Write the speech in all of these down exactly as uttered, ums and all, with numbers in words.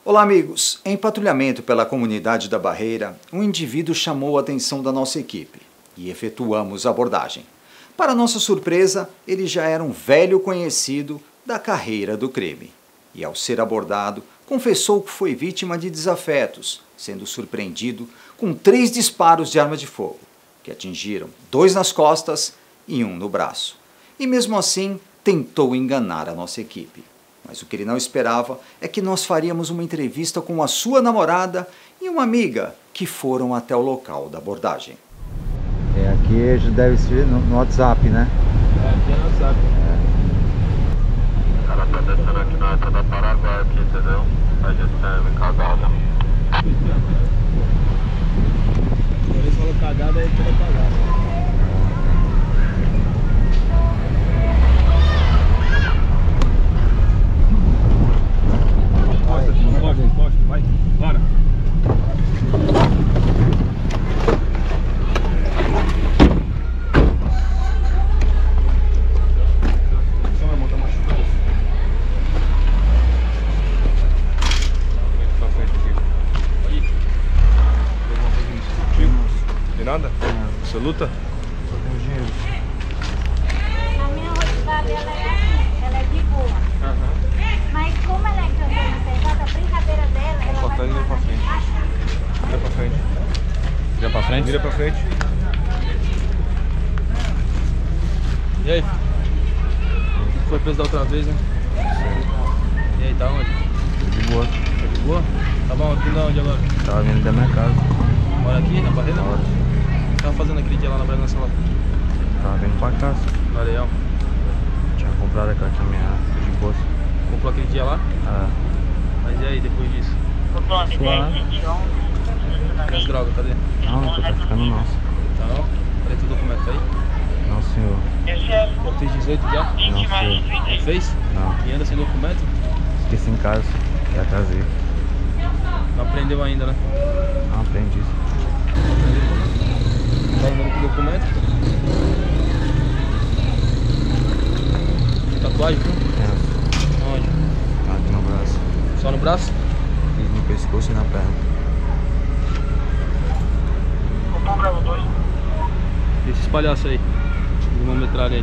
Olá amigos, em patrulhamento pela comunidade da Barreira, um indivíduo chamou a atenção da nossa equipe e efetuamos a abordagem. Para nossa surpresa, ele já era um velho conhecido da carreira do crime. E ao ser abordado, confessou que foi vítima de desafetos, sendo surpreendido com três disparos de arma de fogo, que atingiram dois nas costas e um no braço. E mesmo assim, tentou enganar a nossa equipe. Mas o que ele não esperava é que nós faríamos uma entrevista com a sua namorada e uma amiga que foram até o local da abordagem. É, aqui já deve ser no, no WhatsApp, né? É, aqui é no WhatsApp. É. O cara tá descendo aqui na reta da Paraguai, aqui, entendeu? A gente tá indo cagada. Quando eles falam cagada, é toda cagada. Encosta, encosta, vai, bora. Só vai montar uma chuva. Pra frente aqui. Aí. Tem nada? Você luta? Só tem dinheiro. A minha rotina ela é assim, ela é de boa. Aham. Mas como ela é cantora pesada, a brincadeira dela, ela Só vai tá indo pra frente. Vira pra frente. Vira pra frente? Vira pra frente. E aí? Foi preso da outra vez, né? E aí, tá onde? De boa. Tá de boa? Tá bom, aqui da onde agora? Tava vindo da minha casa. Mora aqui, na Barreira? Moro. O que tava fazendo aquele dia lá na Barreira Nacional? Tava vindo pra casa. No Areal? Tinha comprado aquela caminhada de bolsa. Comprou aquele dia lá? Ah, Mas e aí, depois disso? suave. E as drogas, cadê? Não, não tô traficando não. Tá não? Cadê teu documento, tá aí? Não, senhor. Já fez dezoito já? Não, senhor. Não fez? Não. E anda sem documento? Esqueci em casa. Já trazer. Não aprendeu ainda, né? Não aprendi isso. Tá andando com documento? Tatuagem, viu? É, Onde? tá aqui no braço. Só no braço? E no pescoço e na perna. E esse palhaço aí? Uma metralha aí.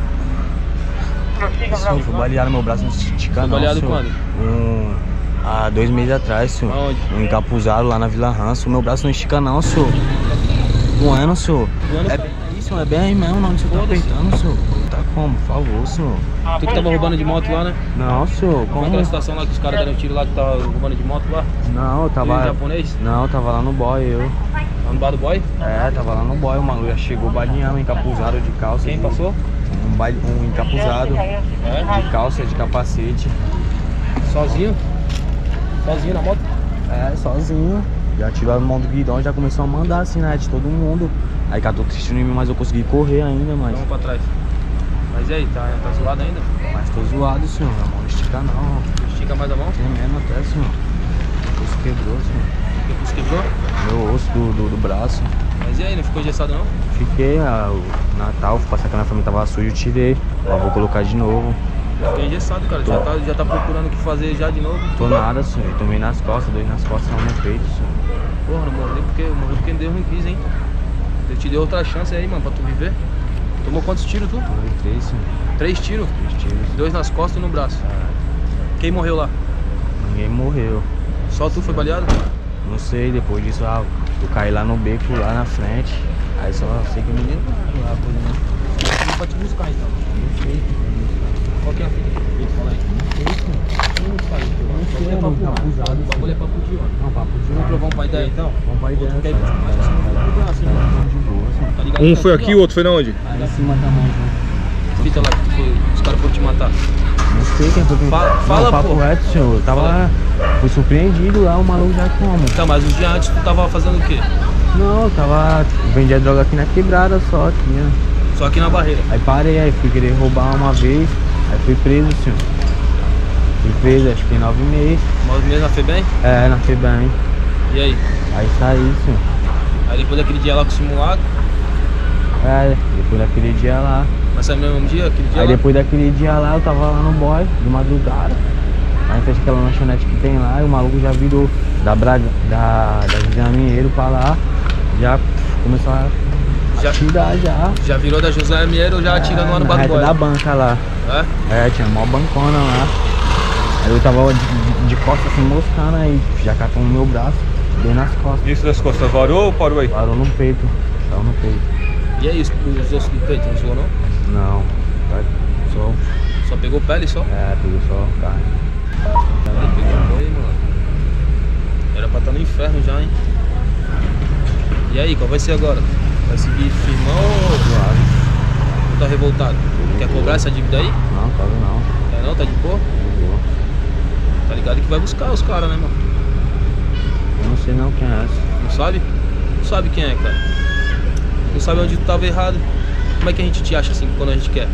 Senhor, foi baleado meu braço, não se estica Foi não, baleado senhor. quando? Um, há dois meses atrás, senhor. Aonde? Um encapuzado lá na Vila Ranço. Meu braço não estica não, senhor. Doendo, senhor. Doendo? É bem isso, é bem aí mesmo, não. Você tá apertando, senhor. Tá como? Por favor, senhor. Tu que tava roubando de moto lá, né? Não, senhor. Foi Como? aquela situação lá que os caras deram tiro lá que tava roubando de moto lá? Não, eu Ele tava... japonês? Não, eu tava lá no boy, eu. Lá no bar do boy? É, tava lá no boy, o maluco já chegou baleando, encapuzado de calça. Quem de- passou? Um, baile, um encapuzado É? de calça, de capacete. Sozinho? Sozinho na moto? É, sozinho. Já tirou a mão do guidão, já começou a mandar assim, né, de todo mundo. Aí catou triste em mim, mas eu consegui correr ainda, mas... Vamos pra trás. Mas e aí, tá, tá zoado ainda? Mas tô zoado, senhor. A mão não estica não. Estica mais a mão? Tem mesmo até, senhor. O osso quebrou, senhor. Depois quebrou? Meu osso do, do, do braço. Mas e aí, não ficou engessado não? Fiquei, a, o Natal, fui passar que a minha família tava suja, eu tirei. Agora vou colocar de novo. Fiquei engessado, cara. Já tá, já tá procurando o que fazer já de novo. Tô nada, senhor. Tomei nas costas, dois nas costas, não no peito, senhor. Porra, não morreu porque, morreu porque Deus não quis, hein? Deus te deu outra chance aí, mano, pra tu viver. Tomou quantos tiros, tu? Tomei três, senhor. Três tiros? Três tiros. Dois nas costas e no braço. Quem morreu lá? Ninguém morreu. Só tu foi baleado? Não sei, depois disso, ah, eu caí lá no beco, lá na frente. Aí só sei que o menino lá, por exemplo. Não pode te buscar então. Não sei. Qual que é a fita? Fala aí. Não sei, Não sei, é papo mano, tá reto. abusado, O bagulho é papo de ouro. Não, papo de Vamos provar um pai ideia então? Vamos pra ideia. Quer ir pra cima, mas você não vai procurar, assim, mano. De boa, senhor. Tá ligado? Um Tá foi tudo, aqui, ó. o outro foi na onde? Aí em cima da mão, né? Fita lá que tu foi, os caras foram te matar. Não sei quem foi quem... Fala- Não, fala, papo pô. reto, senhor. Eu tava... Fui surpreendido lá, o maluco já como. Tá, mas um dia antes tu tava fazendo o quê? Não, eu tava... Vendia droga aqui na quebrada só, aqui, né? Só aqui na Barreira. Aí parei, aí fui querer roubar uma vez. Aí fui preso, senhor. Fui preso, acho que tem nove meses. Mas mesmo na FEBEM? É, na FEBEM. E aí? Aí saí, senhor. Aí depois daquele dia lá com o simulacro, É, depois daquele dia lá. mas saiu no mesmo dia, aquele dia Aí lá? depois daquele dia lá, eu tava lá no boy, de madrugada. Aí fez aquela lanchonete que tem lá e o maluco já virou da Braga, da, da José Mineiro pra lá, já começou a Já- atirar já. Já virou da José Mineiro, já atirando lá no na reta bagulho. da banca lá. É? É, tinha mó bancona lá. Aí eu tava de, de, de costas assim moscando, aí já catou no meu braço, deu nas costas. Isso das costas varou ou parou aí? Parou no peito, parou no peito. E aí, os, os ossos do peito, não zoou não? Não, tá só, Só pegou pele só? é, pegou só carne. Caralho, pegou aí, mano. Era pra estar no inferno já, hein? E aí, qual vai ser agora? Vai seguir firmão ou Suave. ou tá revoltado? Quer cobrar essa dívida aí? Não, quase não. É não? Tá de boa? De boa. Tá ligado que vai buscar os caras, né, mano? Eu não sei não quem é essa. Não sabe? Não sabe quem é, cara. Não sabe onde tu tava errado. Como é que a gente te acha assim quando a gente quer?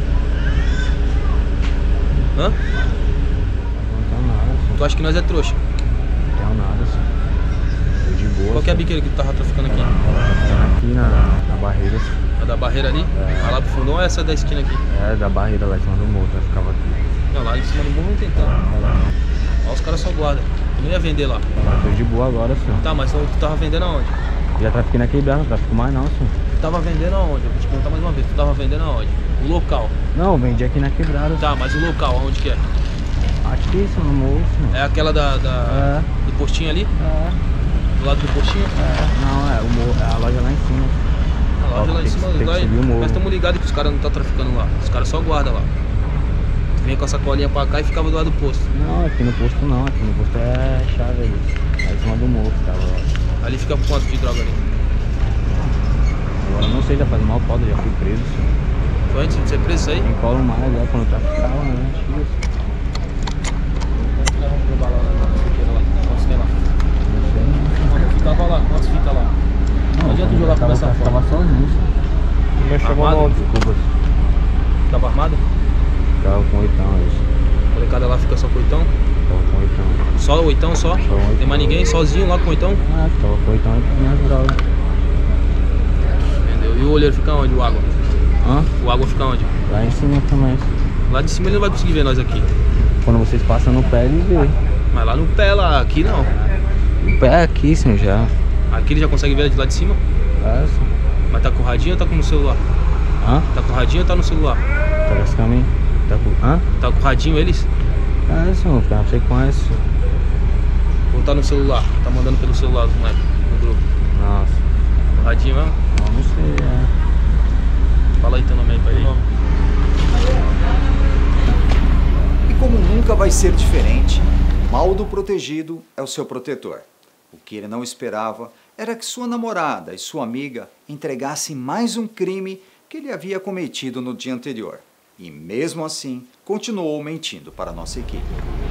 Hã? Não tenho nada, assim. Tu acha que nós é trouxa? Não tenho nada, assim. Tô de boa. Qual que é a assim. biqueira que tu tava traficando aqui? Tá aqui na, na barreira, assim. A da barreira ali? É. A lá pro fundão ou essa da esquina aqui? É, da barreira lá em cima do morro, eu ficava aqui. Não, lá em cima do morro não tem tanto. Ó, os caras só guardam. Tu não ia vender lá. Eu tô de boa agora, senhor. Tá, mas tu tava vendendo aonde? Já trafiquei na quebrada, não trafico mais não, senhor. Tu tava vendendo aonde? Eu vou te perguntar mais uma vez. Tu tava vendendo aonde? O local. Não, eu vendi aqui na quebrada. Tá, mas o local, aonde que é? Aqui, senhor, no morro, senhor. É aquela da, da- É. do postinho ali? É. Do lado do postinho? É. Não, é, o morro, é a loja lá em cima. A loja Ó, lá em tem cima. que- tem que Nós, subir o morro. nós estamos ligados que os caras não estão traficando lá. Os caras só guardam lá. Tu vinha com a sacolinha pra cá e ficava do lado do posto. Não, aqui no posto não, aqui no posto é chave ali. Aí em cima do morro que tava lá. Ali fica quanto de droga ali? Agora eu não sei, já faz mal foda, já fui preso, senhor. Foi antes de ser preso isso aí? Tem colo mais agora quando eu traficava, né? Acho que isso. Quantos tem lá? Não sei, não. Mano, eu ficava lá. Quantos fica lá? Não adianta jogar tava, conversa fora. tava sozinho, senhor. Mas chamou Armado? onde? Desculpa, Tava armado? tava com oitão, isso. A molecada lá fica só com oitão? Tava com oitão. Só oitão só? Só oitão. Tem mais ninguém? Sozinho lá com oitão? Ah, tava com oitão e minhas drogas. Entendeu? E o olheiro fica onde? O água? Hã? O água fica onde? Lá em cima também. Lá de cima ele não vai conseguir ver nós aqui. Quando vocês passam no pé, ele vê. Mas lá no pé, lá, aqui não. O pé é aqui, senhor, já. Aqui ele já consegue ver de lá de cima? É, senhor. Mas tá com o radinho ou tá com no celular? Hã? Tá com o radinho ou tá no celular? Tá com esse caminho? Tá com... Hã? Tá com o radinho eles? É, senhor, cara, você conhece, senhor. Ou tá no celular? Tá mandando pelo celular os moleques no grupo? Nossa. O radinho mesmo? Não, não sei, é. Fala aí teu nome aí pra ele. E como nunca vai ser diferente, mal do protegido é o seu protetor. O que ele não esperava era que sua namorada e sua amiga entregassem mais um crime que ele havia cometido no dia anterior. E mesmo assim, continuou mentindo para a nossa equipe.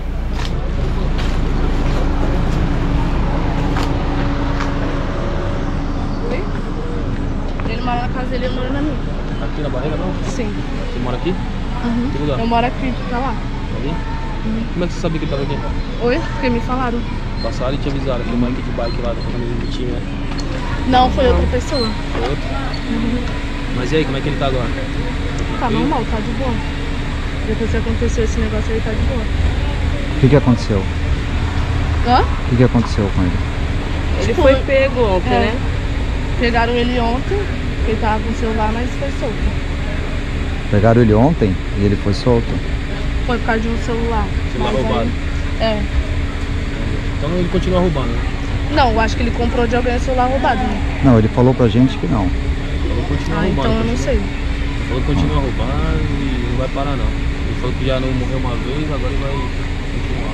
Oi? Ele mora na casa dele e eu moro na minha. Aqui na barreira não? Sim. Você mora aqui? Uhum. Que lugar? Eu moro aqui, fica lá. Ali? Como é que você sabia que ele tava aqui? Oi? Porque me falaram. Passaram e te avisaram que o moleque de bike lá da camisa de time, né? Não, foi outra pessoa. Foi outro? Mas e aí, como é que ele tá agora? Tá normal, tá de boa. Depois que aconteceu esse negócio aí, tá de boa. O que que aconteceu? Hã? O que que aconteceu com ele? Ele Tipo, foi pego ontem, é. né? Pegaram ele ontem, ele tava com o celular, mas foi solto. Pegaram ele ontem e ele foi solto? Foi por causa de um celular. Celular Mas aí- roubado. É. Então ele continua roubando, né? Não, eu acho que ele comprou de alguém o celular roubado, né? Não, ele falou pra gente que não. Falou que continua Ah, roubando. então eu não continua- sei. Ele falou que continua roubando e não vai parar não. Ele falou que já não morreu uma vez, agora ele vai continuar.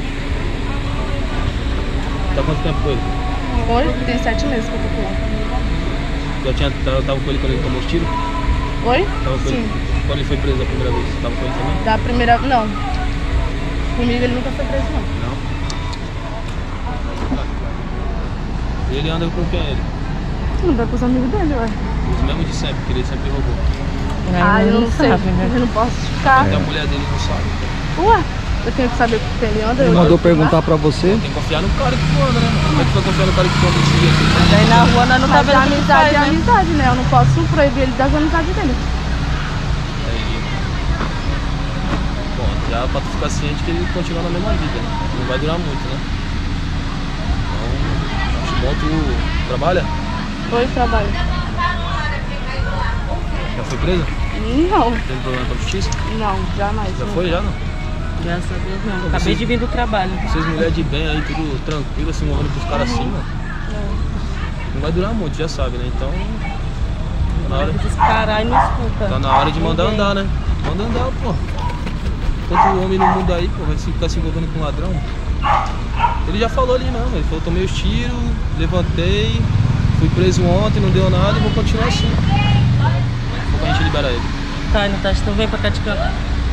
Tá quanto tempo com ele? Oi? Tem sete meses que eu tô com ele. Já tinha, tava, tava com ele quando ele tomou os tiros? Oi? Tava com Sim. ele, quando ele foi preso a primeira vez, tava com ele também? Da primeira. Não. Comigo ele nunca foi preso, não. Não. E ele anda com quem ele? Não vai com os amigos dele, ué. Os mesmos de sempre, que ele sempre roubou. Ah, eu não sei. Eu não posso ficar. Até a mulher dele não sabe. Ué, eu tenho que saber com quem ele anda. Ele eu mandou tenho que perguntar pra você? Tem que confiar no cara que tu anda, né? Como é que tu vai confiar no cara que tu anda esse dia assim? Daí na rua nós não Mas tá vendo a o que amizade faz, é né? amizade, né? Eu não posso proibir ele das amizades dele. Aí, bom, já pra tu ficar ciente que ele continua na mesma vida, né? não vai durar muito, né? Então, acho bom tu trabalha? Oi, trabalho. Já foi presa? Não, Tem problema com a justiça? não, jamais. Já não. foi, já não? Graças a Deus não. Vocês- Acabei de vir do trabalho. Vocês mulheres de bem aí, tudo tranquilo, assim, morrendo pros caras assim, mano. Não vai durar muito, já sabe, né? Então, tá na hora, Tem que parar e não escuta. tá na hora de mandar Ninguém. andar, né? Manda andar, pô. Tanto homem no mundo aí, pô, vai se ficar se envolvendo com ladrão. Ele já falou ali mesmo, ele falou, tomei os tiros, levantei, fui preso ontem, não deu nada e vou continuar assim. Daqui a pouco a gente libera ele. Tá, Natasha, então vem pra cá de cá.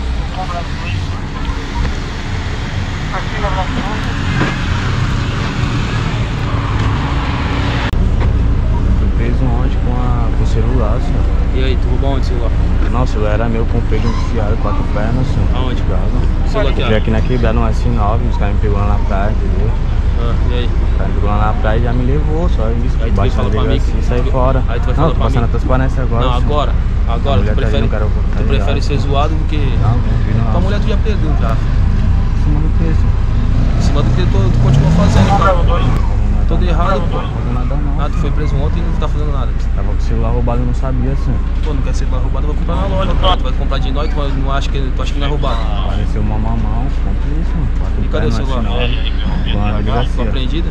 Fui preso ontem com, a, com o celular, senhor. E aí, tu roubou onde o celular? Não, o celular era meu, comprei de um fiado, quatro pernas, senhor. Aonde? De casa. Que celular que Eu vim é? aqui na quebrada, no S nove, os caras me pegou lá na praia, entendeu? Ah, e aí? O cara me pegou lá na praia e já me levou, só isso. Aí tu vai Baixo na falar pra mim delegacia que- e saí tu- fora. aí tu vai não, falar tô pra passando mim- a transparência agora. Não, senhor. agora. A Agora, mulher tu tá prefere, dizendo que era o tu contrário, prefere já. ser zoado do que... Não, não vi não. Tua mulher tu já perdeu já. Em cima do que, senhor? Em cima do que tu, tu continua fazendo, cara. Todo errado, pô. Não vou nada não. Ah, tu foi preso ontem e não tá fazendo nada. Tava com o celular roubado e não sabia, senhor. Pô, não quer ser roubado, vai comprar na loja, cara. Tu vai comprar de nós, tu vai- não acha que, tu acha que não é roubado. Apareceu uma mamão, comprei isso, mano. Quatro E cadê o pernas, celular? S nove, com a Ficou delegacia. apreendida?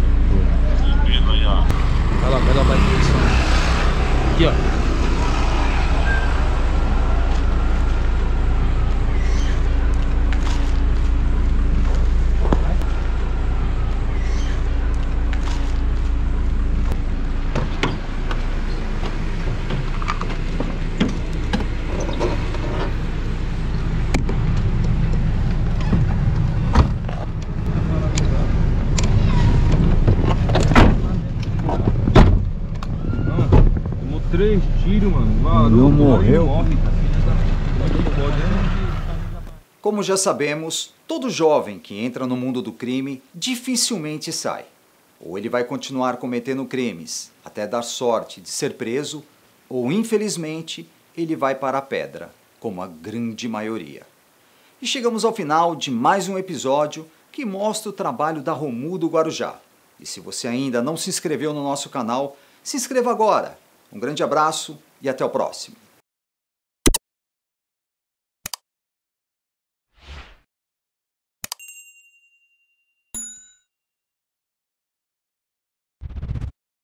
Vai lá, pega a bike dele. Aqui, ó. Tomou três tiros, mano. Não morreu. Como já sabemos, todo jovem que entra no mundo do crime dificilmente sai. Ou ele vai continuar cometendo crimes até dar sorte de ser preso, ou infelizmente ele vai para a pedra, como a grande maioria. E chegamos ao final de mais um episódio que mostra o trabalho da Romudo Guarujá. E se você ainda não se inscreveu no nosso canal, se inscreva agora. Um grande abraço e até o próximo.